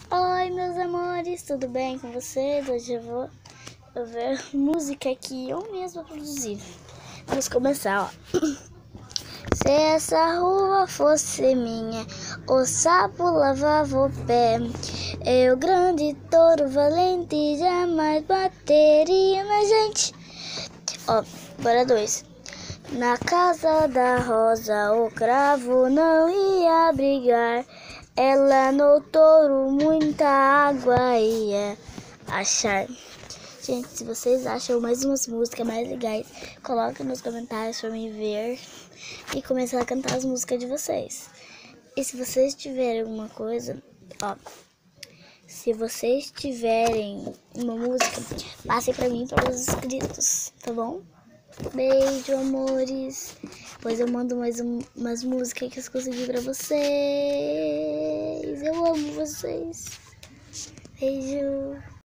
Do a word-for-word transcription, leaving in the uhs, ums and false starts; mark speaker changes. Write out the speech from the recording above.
Speaker 1: Oi, meus amores, tudo bem com vocês? Hoje eu vou eu ver música que eu mesma produzi. Vamos começar, ó. Se essa rua fosse minha, o sapo lavava o pé. Eu, grande touro valente, jamais bateria na gente. Ó, bora dois. Na casa da rosa, o cravo não ia brigar. Ela no touro muita água ia achar. Gente, se vocês acham mais umas músicas mais legais, coloquem nos comentários pra mim ver e começar a cantar as músicas de vocês. E se vocês tiverem alguma coisa, ó, se vocês tiverem uma música, passem pra mim para os inscritos, tá bom? Beijo, amores. Depois eu mando mais um, umas músicas que eu consegui pra vocês. Eu amo vocês. Beijo.